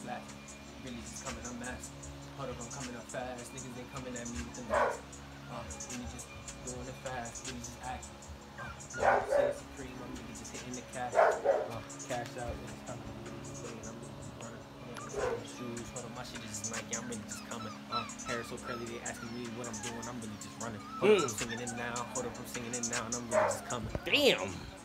black. Really just coming unmasked. Hold up, I'm coming up fast. Niggas ain't coming at me with the mask. Really just doing it fast. Really just acting. Now you say Supreme, I'm really just hitting the cash. Cash out, really coming. I'm really just running. Shoes, hold up, my shit is just Nike. I'm really just coming. Hair so curly, they asking me what I'm doing. I'm really just running. Hold up, I'm singing it now. Hold up, I'm singing it now, and I'm really just coming. Damn.